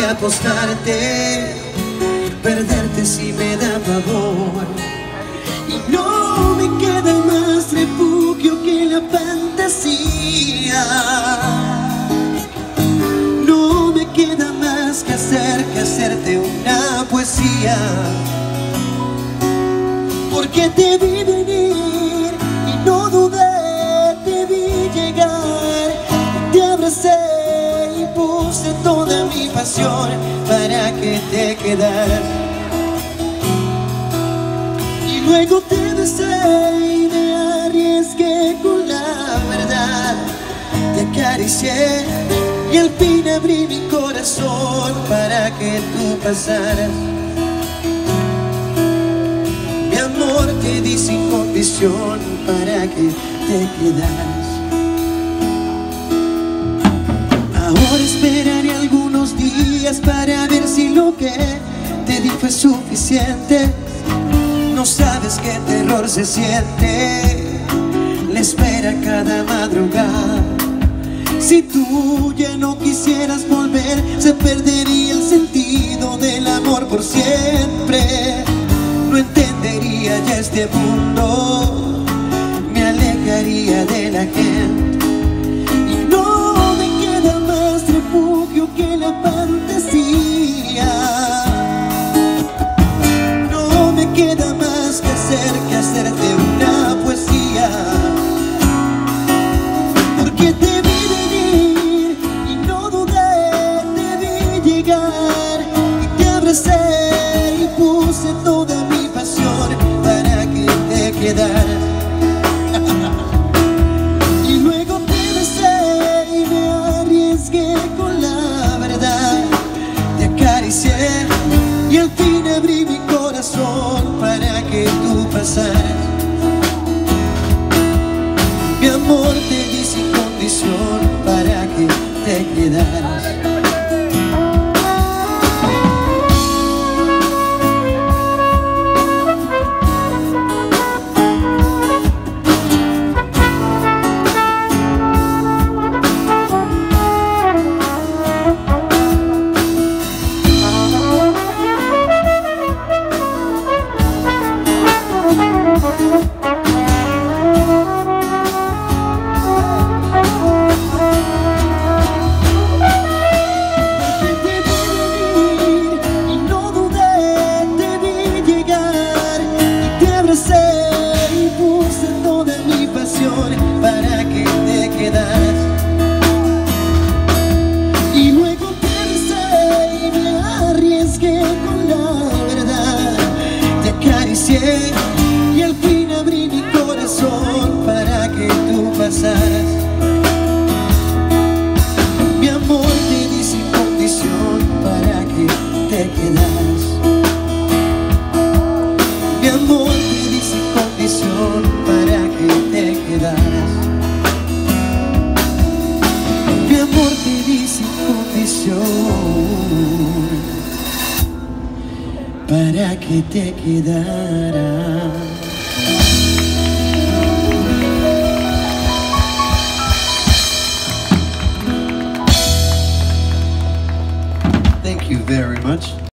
apostarte, perderte si me da pavor. Y no me queda más refugio que la fantasía. No me queda más que hacerte una poesía. Porque te vi venir y no dudé, te vi llegar, te abracé y puse toda mi pasión para que te quedaras. Y luego te besé y me arriesgué con la verdad, te acaricié y al fin abrí mi corazón para que tú pasaras. Mi amor te di sin condición para que te quedaras. Ahora esperaré algunos días para ver si lo que te di fue suficiente. No sabes qué terror se siente la espera cada madrugada. Si tú ya no quisieras volver, se perdería el sentido del amor por siempre. No entendería ya este mundo, me alejaría de la gente. Y no me queda más refugio que la fantasía. No me queda más que hacerte una poesía. Porque te vi venir y no dudé, te vi llegar y te abracé y puse toda mi pasión para que te quedaras. Y luego te besé y me arriesgué con la verdad, te acaricié y al fin abrí mi corazón para que tú pasaras. Mi amor te di sin condición para que te quedaras. Y puse toda mi pasión para que te quedaras. Y luego te besé y me arriesgué con la verdad, te acaricié y al fin abrí mi corazón para que tú pasaras. Mi amor te di sin condición para que te quedaras. Mi amor te di sin condición para que te quedaras. Mi amor te di sin condición para que te quedaras. Thank you very much.